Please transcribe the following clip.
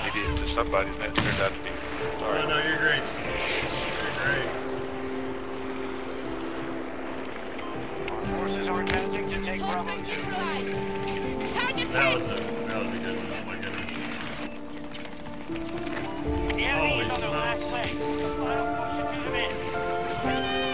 idiot to somebody, and that turned out to be. Sorry. Oh, no, you're great. You're great. Our forces are advancing to take Bravo 2. That was a good one. Oh my goodness. The enemy Holy is on the last smokes. leg. The final push to them in.